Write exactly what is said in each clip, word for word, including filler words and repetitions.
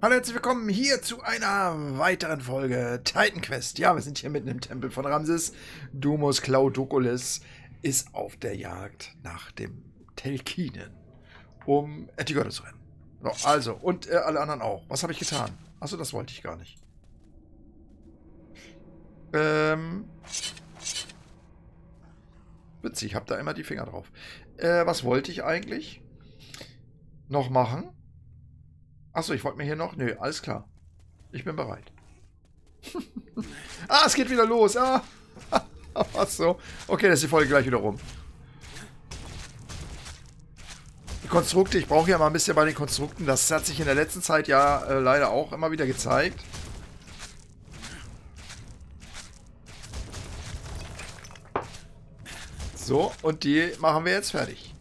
Hallo, herzlich willkommen hier zu einer weiteren Folge Titan Quest. Ja, wir sind hier mitten im Tempel von Ramses. Domus Claudokulis ist auf der Jagd nach dem Telkinen, um Etigode zu rennen. So, also, und äh, alle anderen auch. Was habe ich getan? Achso, das wollte ich gar nicht. Ähm... Witzig, ich habe da immer die Finger drauf. Äh, was wollte ich eigentlich noch machen? Achso, ich wollte mir hier noch... Nö, alles klar. Ich bin bereit. Ah, es geht wieder los. Ah, was so. Okay, das ist die Folge gleich wieder rum. Die Konstrukte, ich brauche ja mal ein bisschen bei den Konstrukten. Das hat sich in der letzten Zeit ja äh, leider auch immer wieder gezeigt. So, und die machen wir jetzt fertig.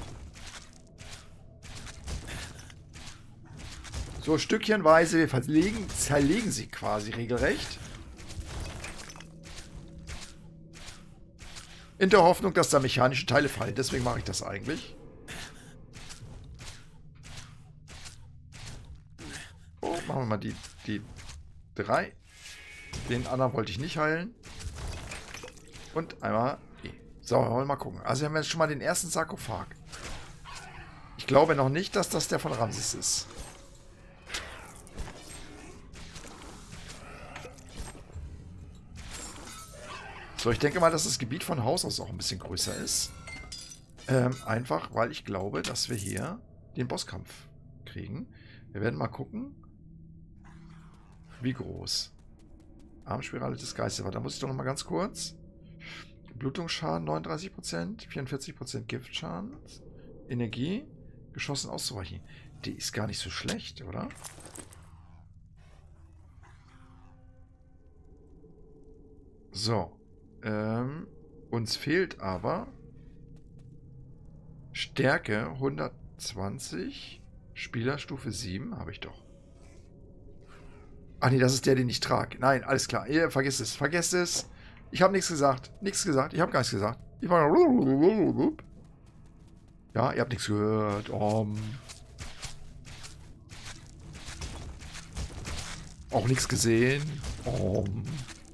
So stückchenweise, wir verlegen, zerlegen sie quasi regelrecht. In der Hoffnung, dass da mechanische Teile fallen. Deswegen mache ich das eigentlich. Oh, machen wir mal die, die drei. Den anderen wollte ich nicht heilen. Und einmal die. So, wollen wir mal gucken. Also wir haben jetzt schon mal den ersten Sarkophag. Ich glaube noch nicht, dass das der von Ramses ist. So, ich denke mal, dass das Gebiet von Haus aus auch ein bisschen größer ist. Ähm, einfach, weil ich glaube, dass wir hier den Bosskampf kriegen. Wir werden mal gucken, wie groß. Armspirale des Geistes. Da muss ich doch noch mal ganz kurz. Blutungsschaden neununddreißig Prozent, vierundvierzig Prozent Giftschaden, Energie, geschossen auszuweichen. Die ist gar nicht so schlecht, oder? So. Ähm, uns fehlt aber Stärke hundertzwanzig, Spielerstufe sieben, habe ich doch. Ach nee, das ist der, den ich trage. Nein, alles klar. Ihr vergesst es, vergesst es. Ich habe nichts gesagt. Nichts gesagt. Ich habe gar nichts gesagt. Ich war ja, ihr habt nichts gehört. Um. Auch nichts gesehen. Um.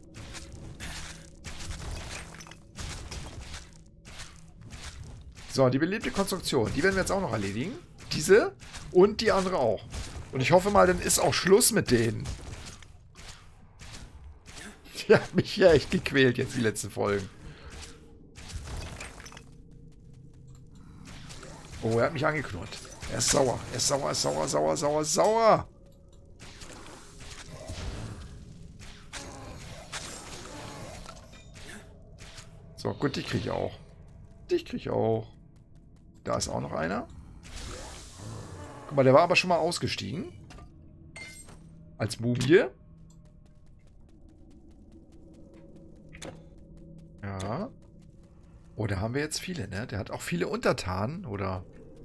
So, die belebte Konstruktion. Die werden wir jetzt auch noch erledigen. Diese und die andere auch. Und ich hoffe mal, dann ist auch Schluss mit denen. Die hat mich ja echt gequält jetzt, die letzten Folgen. Oh, er hat mich angeknurrt. Er ist sauer. Er ist sauer, er ist sauer, sauer, sauer, sauer. So, gut, dich kriege ich auch. Dich kriege ich auch. Da ist auch noch einer. Guck mal, der war aber schon mal ausgestiegen. Als Mumie. Ja. Oh, da haben wir jetzt viele, ne? Der hat auch viele Untertanen, oder?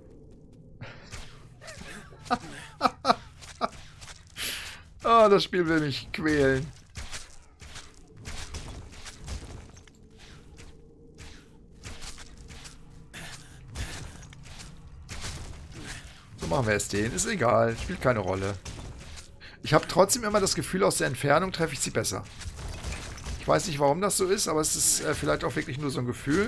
Ah, das Spiel will mich quälen. So machen wir es den. Ist egal, spielt keine Rolle. Ich habe trotzdem immer das Gefühl, aus der Entfernung treffe ich sie besser. Ich weiß nicht, warum das so ist, aber es ist äh, vielleicht auch wirklich nur so ein Gefühl.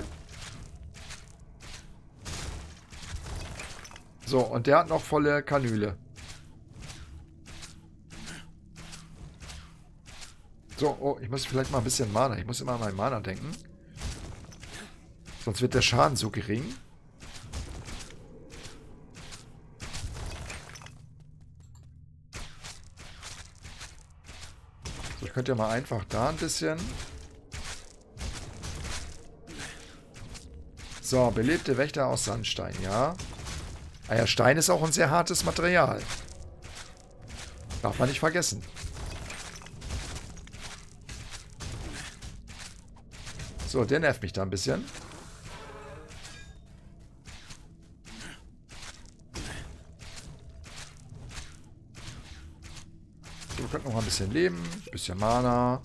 So, und der hat noch volle Kanüle. So, oh, ich muss vielleicht mal ein bisschen Mana. Ich muss immer an meinen Mana denken. Sonst wird der Schaden so gering. So, ich könnte ja mal einfach da ein bisschen... So, belebte Wächter aus Sandstein, ja. Ah ja, Stein ist auch ein sehr hartes Material. Darf man nicht vergessen. So, der nervt mich da ein bisschen. So, wir könnten noch mal ein bisschen leben. Ein bisschen Mana.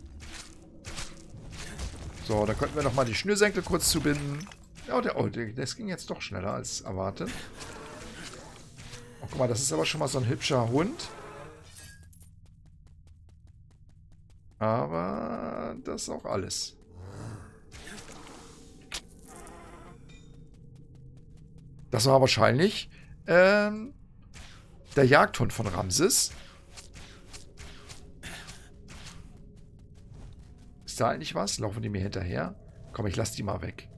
So, da könnten wir noch mal die Schnürsenkel kurz zubinden. Ja, der, oh, der, das ging jetzt doch schneller als erwartet. Oh, guck mal, das ist aber schon mal so ein hübscher Hund. Aber das ist auch alles. Das war wahrscheinlich ähm, der Jagdhund von Ramses. Ist da eigentlich was? Laufen die mir hinterher? Komm, ich lass die mal weg.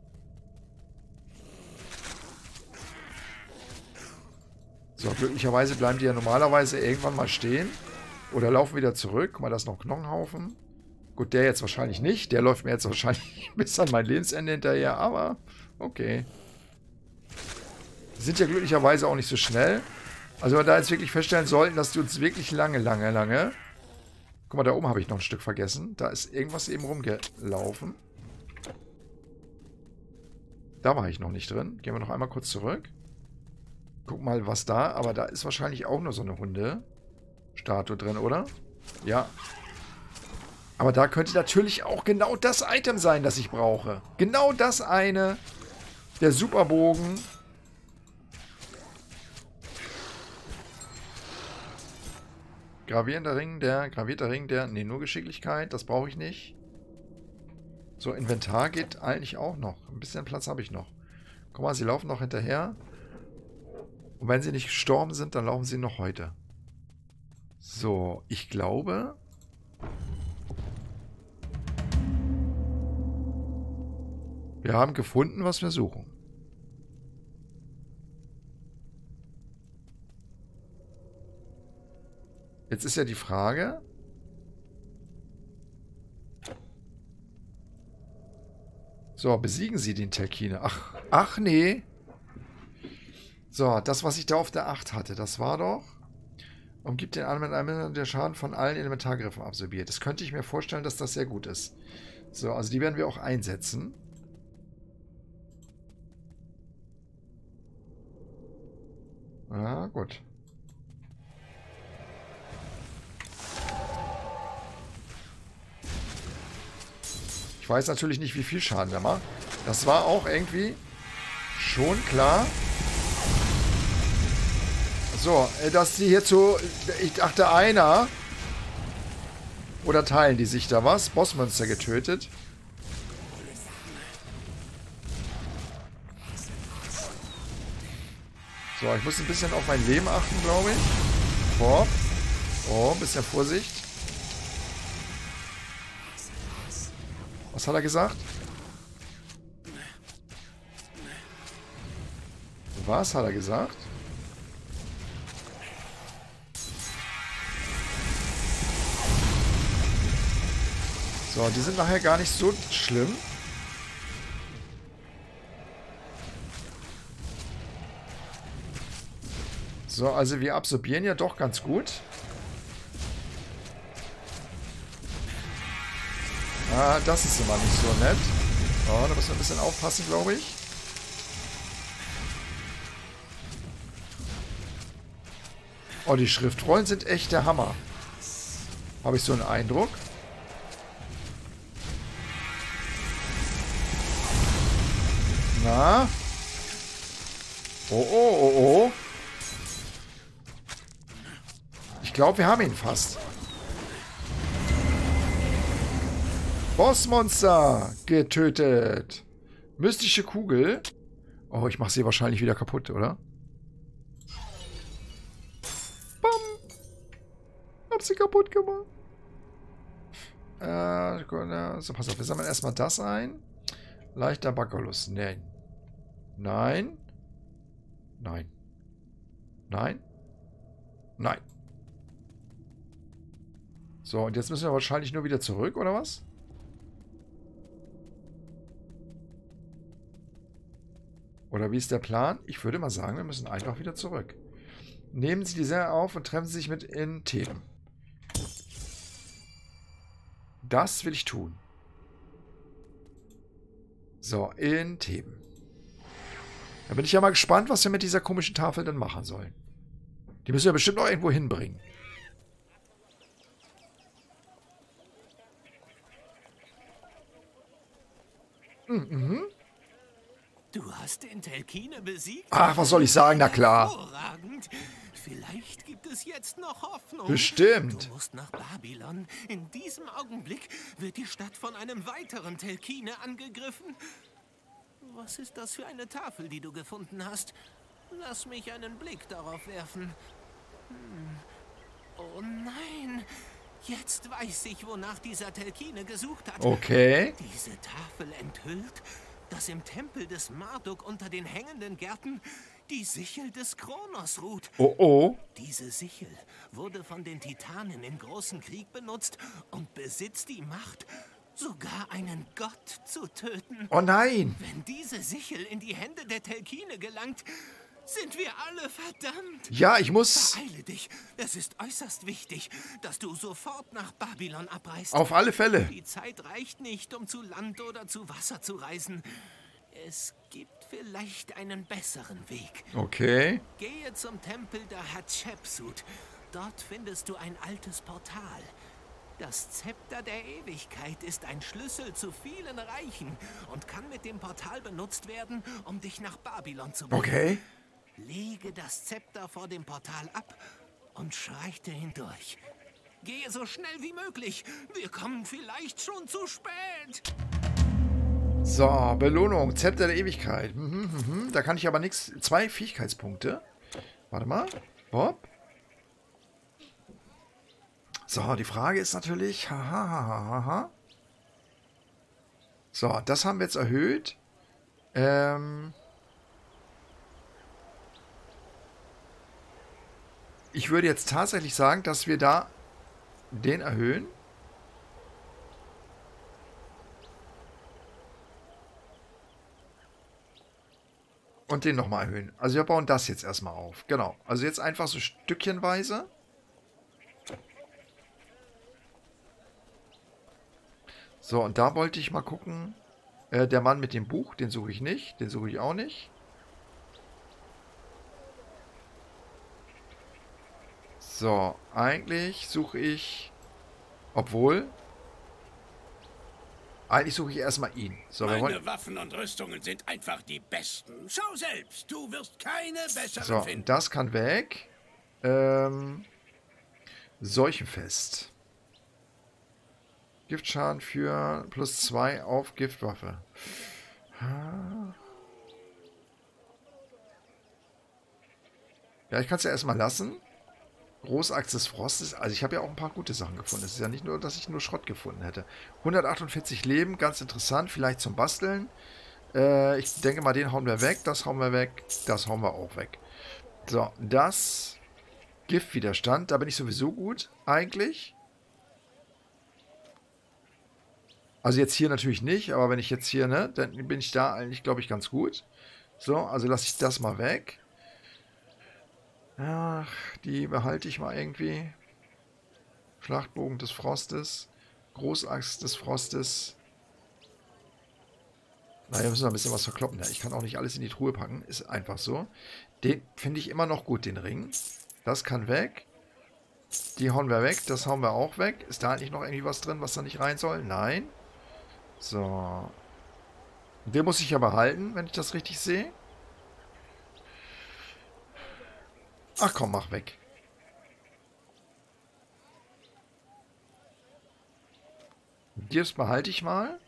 So, glücklicherweise bleiben die ja normalerweise irgendwann mal stehen. Oder laufen wieder zurück. Guck mal, da ist noch ein Knochenhaufen. Gut, der jetzt wahrscheinlich nicht. Der läuft mir jetzt wahrscheinlich bis an mein Lebensende hinterher. Aber okay. Die sind ja glücklicherweise auch nicht so schnell. Also wenn wir da jetzt wirklich feststellen sollten, dass die uns wirklich lange, lange, lange... Guck mal, da oben habe ich noch ein Stück vergessen. Da ist irgendwas eben rumgelaufen. Da war ich noch nicht drin. Gehen wir noch einmal kurz zurück. Guck mal, was da... Aber da ist wahrscheinlich auch nur so eine Hunde-Statue drin, oder? Ja. Aber da könnte natürlich auch genau das Item sein, das ich brauche. Genau das eine. Der Superbogen. Gravierender Ring, der, gravierter Ring, der, nee, nur Geschicklichkeit, das brauche ich nicht. So, Inventar geht eigentlich auch noch. Ein bisschen Platz habe ich noch. Guck mal, sie laufen noch hinterher. Und wenn sie nicht gestorben sind, dann laufen sie noch heute. So, ich glaube... Wir haben gefunden, was wir suchen. Jetzt ist ja die Frage... So, besiegen Sie den Terkiner. Ach, ach nee. So, das, was ich da auf der acht hatte, das war doch... Umgibt den Anwender, der Schaden von allen Elementargriffen absorbiert. Das könnte ich mir vorstellen, dass das sehr gut ist. So, also die werden wir auch einsetzen. Ja, gut. Ich weiß natürlich nicht, wie viel Schaden der macht. Das war auch irgendwie schon klar. So, dass die hierzu... Ich dachte, einer... Oder teilen die sich da was? Bossmonster getötet. So, ich muss ein bisschen auf mein Leben achten, glaube ich. Vor. Oh, ein bisschen Vorsicht. Was hat er gesagt? Was hat er gesagt? So, die sind nachher gar nicht so schlimm. So, also wir absorbieren ja doch ganz gut. Ah, das ist immer nicht so nett. Oh, da müssen wir ein bisschen aufpassen, glaube ich. Oh, die Schriftrollen sind echt der Hammer. Habe ich so einen Eindruck. Na? Oh, oh, oh, oh. Ich glaube, wir haben ihn fast. Bossmonster getötet. Mystische Kugel. Oh, ich mache sie wahrscheinlich wieder kaputt, oder? Bam. Hab sie kaputt gemacht. Äh, so, pass auf. Wir sammeln erstmal das ein. Leichter Bacillus. Nein. Nein. Nein. Nein. Nein. So, und jetzt müssen wir wahrscheinlich nur wieder zurück, oder was? Oder wie ist der Plan? Ich würde mal sagen, wir müssen einfach wieder zurück. Nehmen Sie die Serie auf und treffen Sie sich mit in Theben. Das will ich tun. So, in Theben. Da bin ich ja mal gespannt, was wir mit dieser komischen Tafel dann machen sollen. Die müssen wir bestimmt noch irgendwo hinbringen. Mhm. Du hast den Telkine besiegt? Ach, was soll ich sagen? Na klar. Hervorragend. Vielleicht gibt es jetzt noch Hoffnung. Bestimmt. Du musst nach Babylon. In diesem Augenblick wird die Stadt von einem weiteren Telkine angegriffen. Was ist das für eine Tafel, die du gefunden hast? Lass mich einen Blick darauf werfen. Hm. Oh nein. Jetzt weiß ich, wonach dieser Telkine gesucht hat. Okay. Diese Tafel enthüllt, dass im Tempel des Marduk unter den hängenden Gärten die Sichel des Kronos ruht. Oh oh. Diese Sichel wurde von den Titanen im großen Krieg benutzt und besitzt die Macht, sogar einen Gott zu töten. Oh nein. Wenn diese Sichel in die Hände der Telkine gelangt, sind wir alle verdammt. Ja, ich muss... Beeile dich. Es ist äußerst wichtig, dass du sofort nach Babylon abreist. Auf alle Fälle. Die Zeit reicht nicht, um zu Land oder zu Wasser zu reisen. Es gibt vielleicht einen besseren Weg. Okay. Gehe zum Tempel der Hatschepsut. Dort findest du ein altes Portal. Das Zepter der Ewigkeit ist ein Schlüssel zu vielen Reichen und kann mit dem Portal benutzt werden, um dich nach Babylon zu bringen. Okay. Lege das Zepter vor dem Portal ab und schreite hindurch. Gehe so schnell wie möglich. Wir kommen vielleicht schon zu spät. So, Belohnung. Zepter der Ewigkeit. Mhm, mhm. Da kann ich aber nichts... Zwei Fähigkeitspunkte. Warte mal. Bob. So, die Frage ist natürlich... Haha, haha, haha. So, das haben wir jetzt erhöht. Ähm... Ich würde jetzt tatsächlich sagen, dass wir da den erhöhen. Und den nochmal erhöhen. Also wir bauen das jetzt erstmal auf. Genau. Also jetzt einfach so stückchenweise. So, und da wollte ich mal gucken. Äh, der Mann mit dem Buch, den suche ich nicht. Den suche ich auch nicht. So, eigentlich suche ich, obwohl, eigentlich suche ich erstmal ihn. So, wir Meine wollen, Waffen und Rüstungen sind einfach die besten. Schau selbst, du wirst keine besseren so, finden. das kann weg. Ähm, Seuchenfest. Giftschaden für plus zwei auf Giftwaffe. Ja, ich kann es ja erstmal lassen. Großachs des Frostes. Also ich habe ja auch ein paar gute Sachen gefunden. Es ist ja nicht nur, dass ich nur Schrott gefunden hätte. hundertachtundvierzig Leben, ganz interessant. Vielleicht zum Basteln. Äh, ich denke mal, den hauen wir weg. Das hauen wir weg. Das hauen wir auch weg. So, das Giftwiderstand. Da bin ich sowieso gut, eigentlich. Also jetzt hier natürlich nicht. Aber wenn ich jetzt hier, ne, dann bin ich da eigentlich, glaube ich, ganz gut. So, also lasse ich das mal weg. Ach, die behalte ich mal irgendwie. Schlachtbogen des Frostes. Großaxt des Frostes. Na, wir müssen noch ein bisschen was verkloppen. Ja, ich kann auch nicht alles in die Truhe packen. Ist einfach so. Den finde ich immer noch gut, den Ring. Das kann weg. Die hauen wir weg. Das hauen wir auch weg. Ist da eigentlich noch irgendwie was drin, was da nicht rein soll? Nein. So. Den muss ich aber halten, wenn ich das richtig sehe. Ach komm, mach weg. Das behalte ich mal.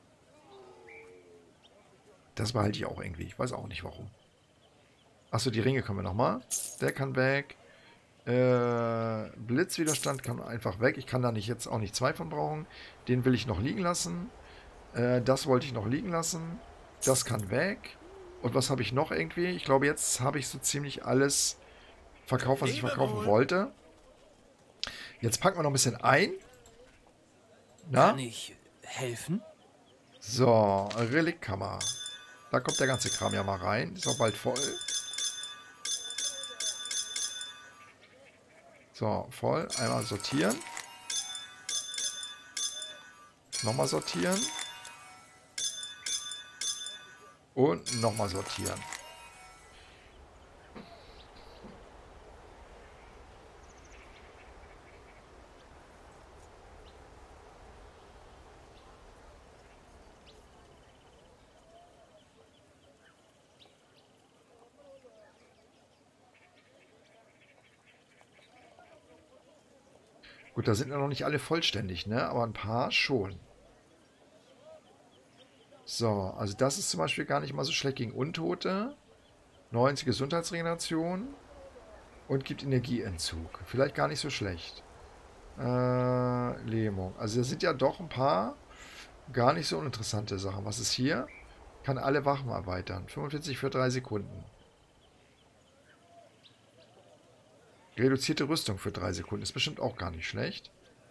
Das behalte ich auch irgendwie. Ich weiß auch nicht warum. Achso, die Ringe können wir nochmal. Der kann weg. Äh, Blitzwiderstand kann einfach weg. Ich kann da nicht jetzt auch nicht zwei von brauchen. Den will ich noch liegen lassen. Äh, das wollte ich noch liegen lassen. Das kann weg. Und was habe ich noch irgendwie? Ich glaube, jetzt habe ich so ziemlich alles verkauft, was ich verkaufen wollte. Jetzt packen wir noch ein bisschen ein. Na? Kann ich helfen? So, Reliktkammer. Da kommt der ganze Kram ja mal rein. Ist auch bald voll. So, voll. Einmal sortieren. Nochmal sortieren. Und nochmal sortieren. Gut, da sind ja noch nicht alle vollständig, ne? Aber ein paar schon. So, also das ist zum Beispiel gar nicht mal so schlecht gegen Untote. neunzig Gesundheitsregeneration. Und gibt Energieentzug. Vielleicht gar nicht so schlecht. Äh, Lähmung. Also da sind ja doch ein paar gar nicht so uninteressante Sachen. Was ist hier? Kann alle Wachen erweitern. fünfundvierzig für drei Sekunden. Reduzierte Rüstung für drei Sekunden. Ist bestimmt auch gar nicht schlecht.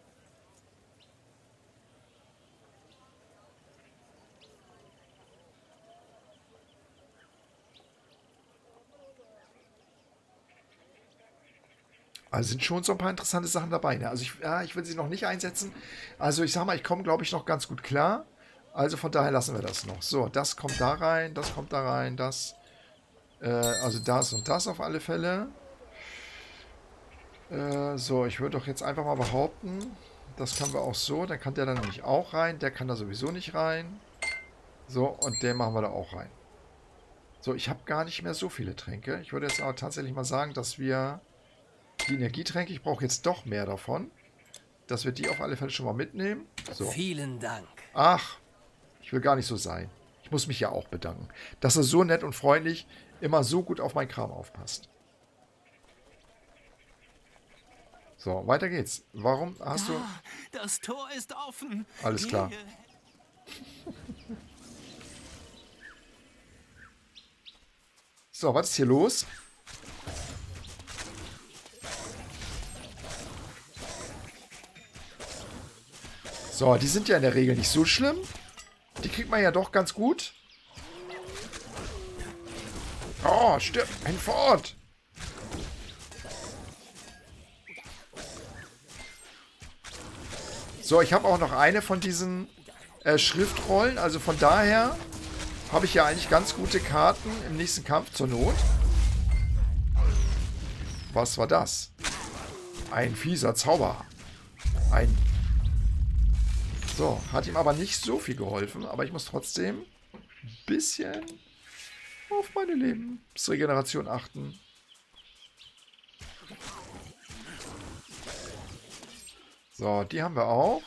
Also sind schon so ein paar interessante Sachen dabei. Ne? Also ich, ja, ich will sie noch nicht einsetzen. Also ich sag mal, ich komme, glaube ich, noch ganz gut klar. Also von daher lassen wir das noch. So, das kommt da rein, das kommt da rein, das. Äh, also das und das auf alle Fälle. Äh, so, ich würde doch jetzt einfach mal behaupten, das können wir auch so. Dann kann der da nämlich auch rein. Der kann da sowieso nicht rein. So, und den machen wir da auch rein. So, ich habe gar nicht mehr so viele Tränke. Ich würde jetzt aber tatsächlich mal sagen, dass wir die Energietränke, ich brauche jetzt doch mehr davon, dass wir die auf alle Fälle schon mal mitnehmen. So. Vielen Dank. Ach, ich will gar nicht so sein. Ich muss mich ja auch bedanken, dass er so nett und freundlich immer so gut auf meinen Kram aufpasst. So, weiter geht's. Warum hast du... Ah, das Tor ist offen. Alles klar. Gehe. So, was ist hier los? So, die sind ja in der Regel nicht so schlimm. Die kriegt man ja doch ganz gut. Oh, stirb, ein Fort. So, ich habe auch noch eine von diesen äh, Schriftrollen. Also von daher habe ich ja eigentlich ganz gute Karten im nächsten Kampf zur Not. Was war das? Ein fieser Zauber. Ein... So, hat ihm aber nicht so viel geholfen. Aber ich muss trotzdem ein bisschen auf meine Lebensregeneration achten. So, die haben wir auch.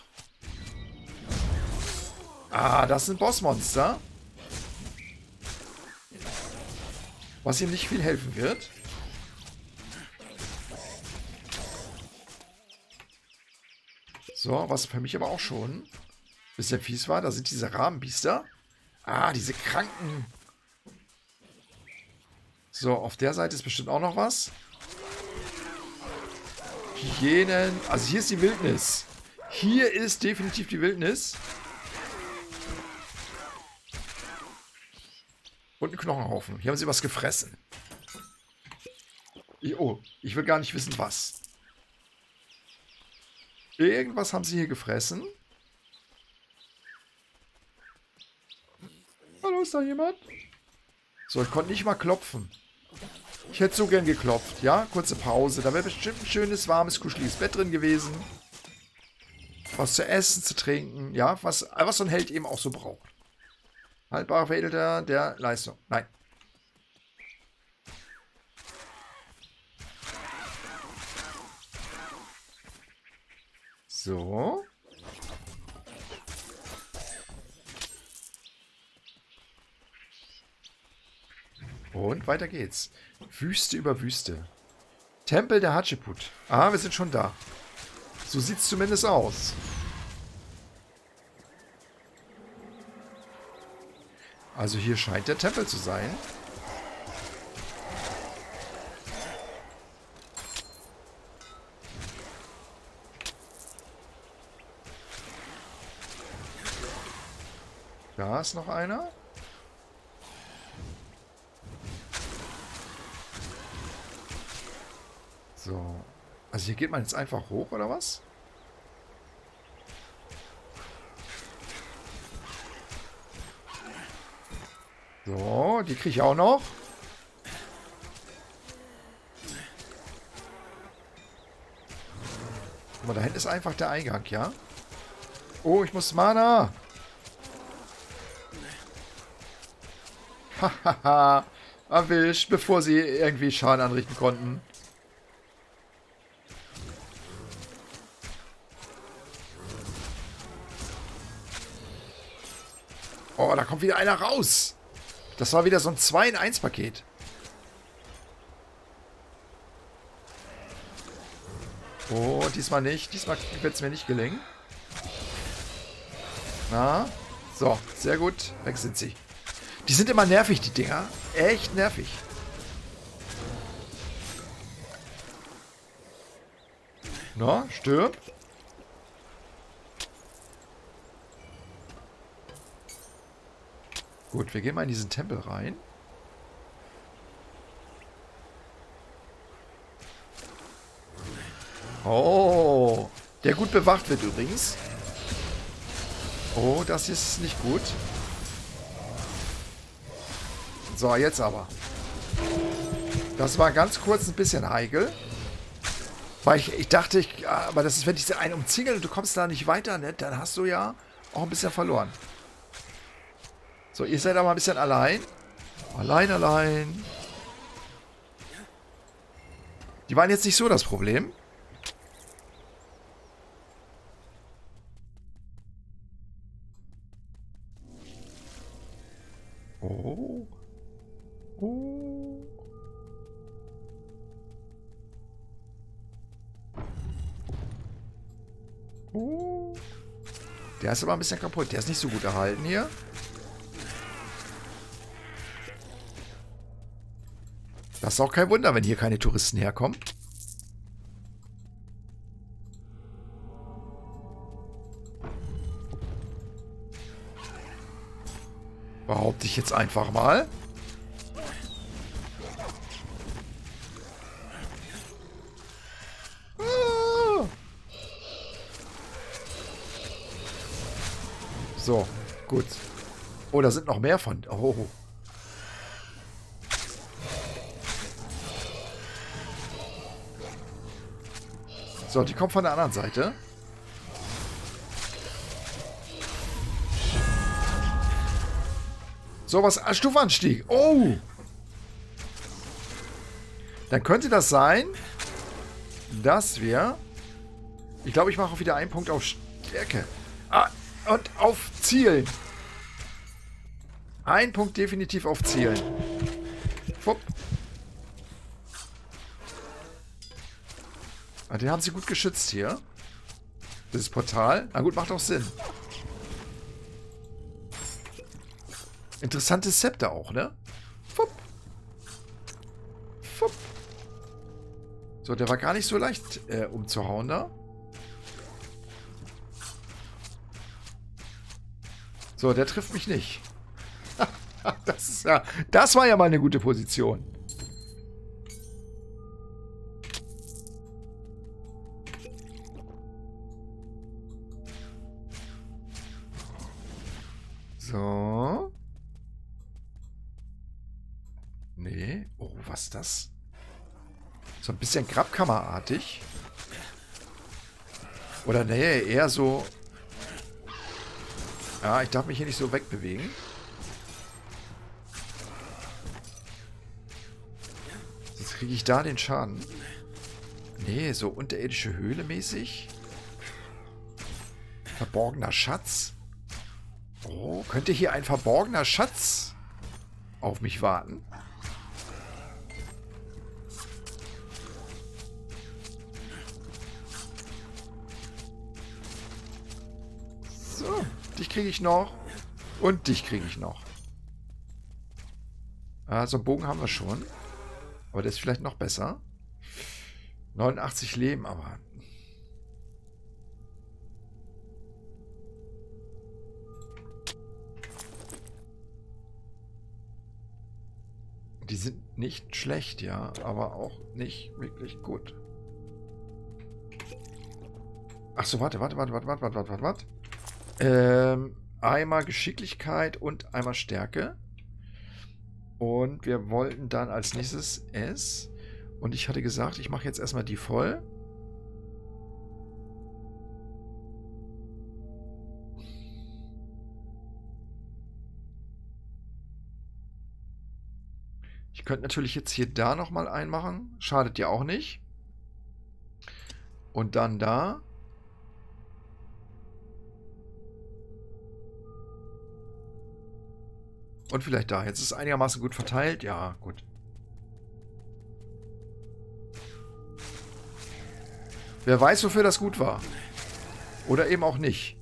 Ah, das sind Bossmonster. Was ihm nicht viel helfen wird. So, was für mich aber auch schon ein bisschen fies war. Da sind diese Rahmenbiester. Ah, diese Kranken. So, auf der Seite ist bestimmt auch noch was. Hyänen. Also hier ist die Wildnis. Hier ist definitiv die Wildnis. Und ein Knochenhaufen. Hier haben sie was gefressen. Ich, oh, ich will gar nicht wissen, was. Irgendwas haben sie hier gefressen. Hallo, ist da jemand? So, ich konnte nicht mal klopfen. Ich hätte so gern geklopft, ja? Kurze Pause. Da wäre bestimmt ein schönes, warmes, kuscheliges Bett drin gewesen. Was zu essen, zu trinken, ja? Was, was so ein Held eben auch so braucht. Haltbarer Veredelter der Leistung. Nein. So. Und weiter geht's. Wüste über Wüste. Tempel der Hatscheput. Ah, wir sind schon da. So sieht's zumindest aus. Also hier scheint der Tempel zu sein. Da ist noch einer. So. Also hier geht man jetzt einfach hoch, oder was? So, die kriege ich auch noch. Guck mal, da hinten ist einfach der Eingang, ja? Oh, ich muss Mana. Hahaha. Erwischt, bevor sie irgendwie Schaden anrichten konnten. Oh, da kommt wieder einer raus. Das war wieder so ein zwei in eins Paket. Oh, diesmal nicht. Diesmal wird es mir nicht gelingen. Na, so, sehr gut. Weg sind sie. Die sind immer nervig, die Dinger. Echt nervig. Na, stirb. Gut, wir gehen mal in diesen Tempel rein. Oh, der gut bewacht wird übrigens. Oh, das ist nicht gut. So, jetzt aber. Das war ganz kurz ein bisschen heikel. Weil ich, ich dachte, ich, aber das ist, wenn dich einen umzingeln und du kommst da nicht weiter, ne, dann hast du ja auch ein bisschen verloren. So, ihr seid aber ein bisschen allein. Allein, allein. Die waren jetzt nicht so das Problem. Oh. Oh. Oh. Der ist aber ein bisschen kaputt. Der ist nicht so gut erhalten hier. Das ist auch kein Wunder, wenn hier keine Touristen herkommen. Behaupte ich jetzt einfach mal. Ah. So, gut. Oh, da sind noch mehr von. Oh. So, die kommt von der anderen Seite. So, was? Ah, Stufenanstieg. Oh! Dann könnte das sein, dass wir... Ich glaube, ich mache auch wieder einen Punkt auf Stärke. Ah, und auf Zielen. Ein Punkt definitiv auf Zielen. Fupp. Ah, den haben sie gut geschützt hier. Dieses Portal. Na gut, macht auch Sinn. Interessantes Zepter auch, ne? Fupp. Fupp. So, der war gar nicht so leicht äh, umzuhauen da. So, der trifft mich nicht. Das ist ja, das war ja mal eine gute Position. So. Nee. Oh, was ist das? So ein bisschen Grabkammerartig. Oder nee, eher so... Ja, ich darf mich hier nicht so wegbewegen. Sonst kriege ich da den Schaden. Nee, so unterirdische Höhle mäßig. Verborgener Schatz. Oh, könnte hier ein verborgener Schatz auf mich warten? So, dich kriege ich noch. Und dich kriege ich noch. Ah, so einen Bogen haben wir schon. Aber der ist vielleicht noch besser. neunundachtzig Leben, aber... Die sind nicht schlecht, ja, aber auch nicht wirklich gut. Ach so, warte, warte, warte, warte, warte, warte, warte, warte. Ähm, einmal Geschicklichkeit und einmal Stärke. Und wir wollten dann als nächstes S. Und ich hatte gesagt, ich mache jetzt erstmal die voll. Ich könnte natürlich jetzt hier da nochmal einmachen. Schadet ja auch nicht. Und dann da. Und vielleicht da. Jetzt ist es einigermaßen gut verteilt. Ja, gut. Wer weiß, wofür das gut war. Oder eben auch nicht.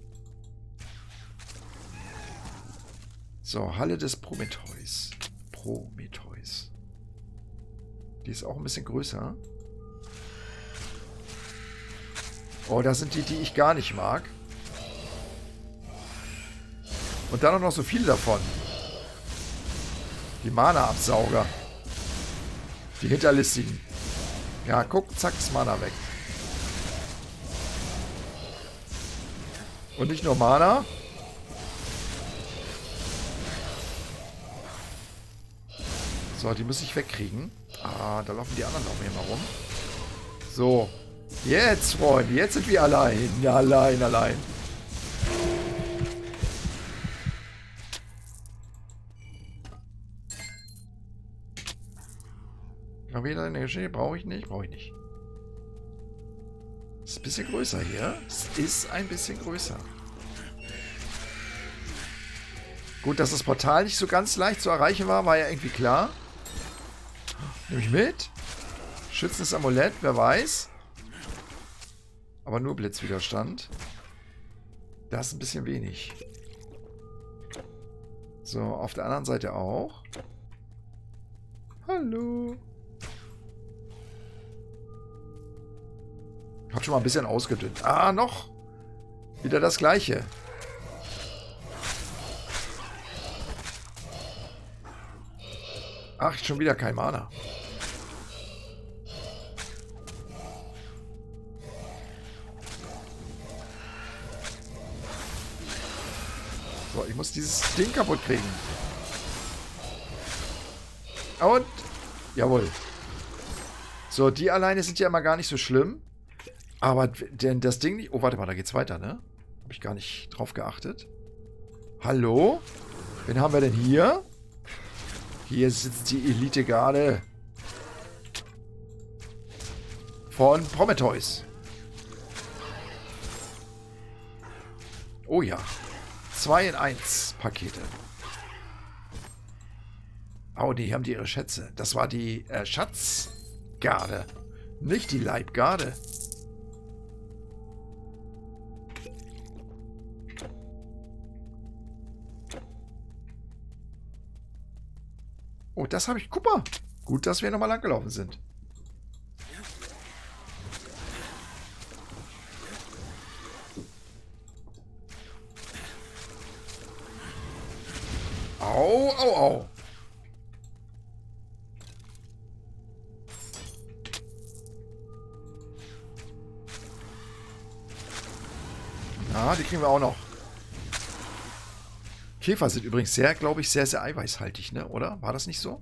So, Halle des Prometheus. Prometheus. Die ist auch ein bisschen größer. Oh, das sind die, die ich gar nicht mag. Und dann auch noch so viele davon. Die Mana-Absauger. Die Hinterlistigen. Ja, guck, zack, ist Mana weg. Und nicht nur Mana. So, die muss ich wegkriegen. Ah, da laufen die anderen auch hier mal rum. So. Jetzt, Freunde. Jetzt sind wir allein. Allein, allein. Noch wieder eine Geschichte. Brauche ich nicht. Brauche ich nicht. Ist ein bisschen größer hier. Es ist ein bisschen größer. Gut, dass das Portal nicht so ganz leicht zu erreichen war, war ja irgendwie klar. Nehme ich mit. Schützendes Amulett, wer weiß. Aber nur Blitzwiderstand. Das ist ein bisschen wenig. So, auf der anderen Seite auch. Hallo. Ich habe schon mal ein bisschen ausgedünnt. Ah, noch. Wieder das Gleiche. Ach, schon wieder kein Mana. So, ich muss dieses Ding kaputt kriegen. Und, jawohl. So, die alleine sind ja immer gar nicht so schlimm. Aber denn das Ding nicht... Oh, warte mal, da geht's weiter, ne? Habe ich gar nicht drauf geachtet. Hallo? Wen haben wir denn hier? Hier sitzt die Elite-Garde von Prometheus. Oh ja. zwei in eins Pakete. Oh, die haben die ihre Schätze. Das war die äh, Schatzgarde. Nicht die Leibgarde. Oh, das habe ich... Guck mal. Gut, dass wir nochmal lang gelaufen sind. Au, au, au. Na, die kriegen wir auch noch. Käfer sind übrigens sehr, glaube ich, sehr, sehr eiweißhaltig, ne? Oder? War das nicht so?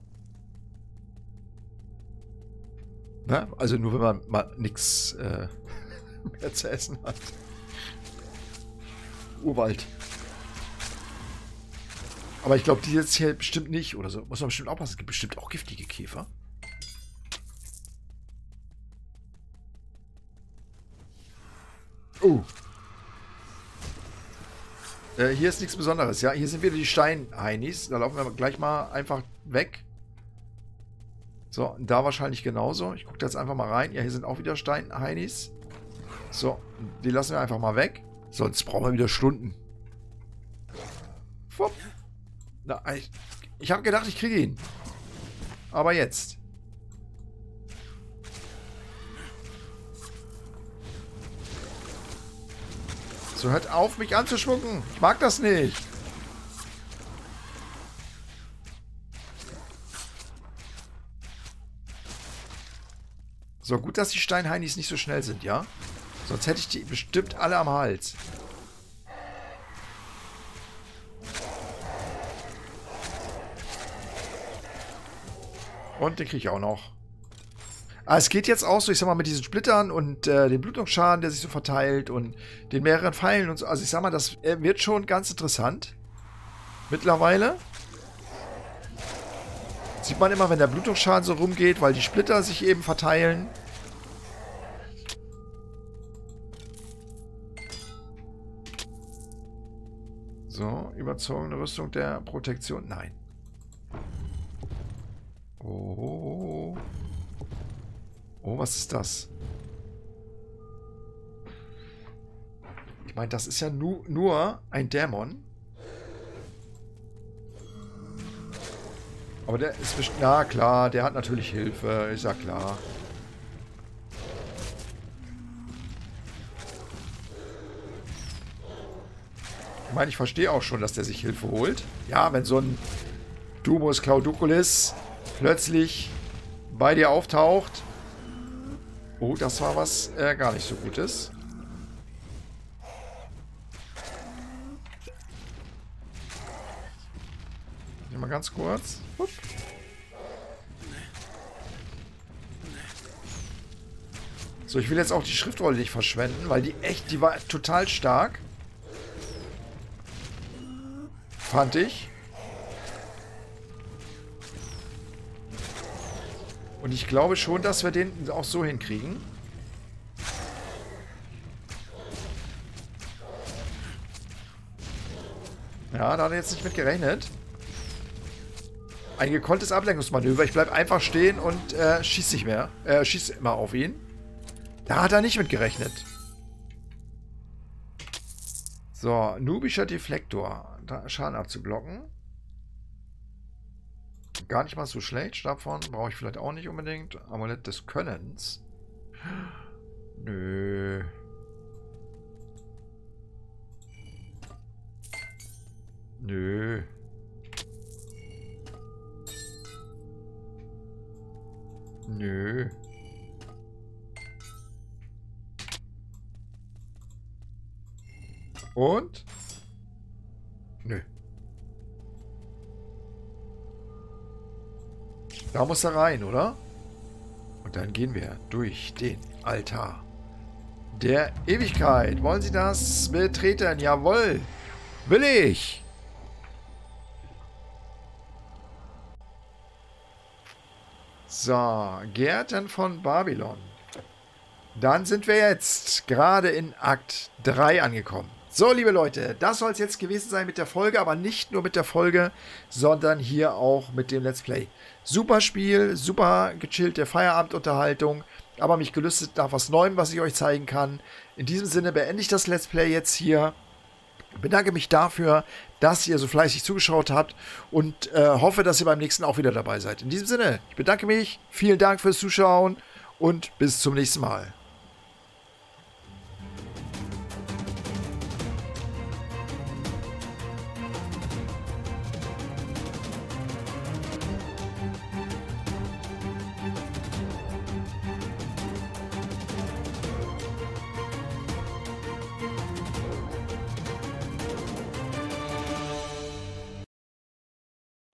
Ne? Also nur, wenn man mal nichts äh, mehr zu essen hat. Urwald. Aber ich glaube, die jetzt hier bestimmt nicht oder so. Muss man bestimmt aufpassen. Es gibt bestimmt auch giftige Käfer. Oh. Äh, hier ist nichts Besonderes, ja. Hier sind wieder die Steinheinis. Da laufen wir gleich mal einfach weg. So, da wahrscheinlich genauso. Ich gucke da jetzt einfach mal rein. Ja, hier sind auch wieder Steinheinis. So, die lassen wir einfach mal weg. Sonst brauchen wir wieder Stunden. Fupp. Na, ich ich habe gedacht, ich kriege ihn. Aber jetzt. So, hört auf, mich anzuschmucken. Ich mag das nicht. So, gut, dass die Steinheinis nicht so schnell sind, ja? Sonst hätte ich die bestimmt alle am Hals. Und den kriege ich auch noch. Ah, es geht jetzt auch so, ich sag mal, mit diesen Splittern und äh, dem Blutungsschaden, der sich so verteilt und den mehreren Pfeilen und so. Also ich sag mal, das äh, wird schon ganz interessant. Mittlerweile. Sieht man immer, wenn der Blutungsschaden so rumgeht, weil die Splitter sich eben verteilen. So, überzogene Rüstung der Protektion. Nein. was ist das? Ich meine, das ist ja nu nur ein Dämon. Aber der ist bestimmt... Na klar, der hat natürlich Hilfe. Ist ja klar. Ich meine, ich verstehe auch schon, dass der sich Hilfe holt. Ja, wenn so ein Dumus Clauduculis plötzlich bei dir auftaucht. Oh, das war was äh, gar nicht so Gutes. Mal ganz kurz. Hup. So, ich will jetzt auch die Schriftrolle nicht verschwenden, weil die echt, die war total stark. Fand ich. Und ich glaube schon, dass wir den auch so hinkriegen. Ja, da hat er jetzt nicht mit gerechnet. Ein gekonntes Ablenkungsmanöver. Ich bleibe einfach stehen und äh, schieße nicht mehr. Äh, schieße immer auf ihn. Da hat er nicht mit gerechnet. So, nubischer Deflektor. Da Schaden abzublocken. Gar nicht mal so schlecht. Stab von brauche ich vielleicht auch nicht unbedingt. Amulett des Könnens. Nö. Nö. Nö. Und? Nö. Da muss er rein, oder? Und dann gehen wir durch den Altar der Ewigkeit. Wollen Sie das betreten? Jawohl. Will ich. So, Gärten von Babylon. Dann sind wir jetzt gerade in Akt drei angekommen. So, liebe Leute, das soll es jetzt gewesen sein mit der Folge, aber nicht nur mit der Folge, sondern hier auch mit dem Let's Play. Super Spiel, super gechillte Feierabendunterhaltung, aber mich gelüstet nach was Neuem, was ich euch zeigen kann. In diesem Sinne beende ich das Let's Play jetzt hier. Bedanke mich dafür, dass ihr so fleißig zugeschaut habt und äh, hoffe, dass ihr beim nächsten auch wieder dabei seid. In diesem Sinne, ich bedanke mich, vielen Dank fürs Zuschauen und bis zum nächsten Mal.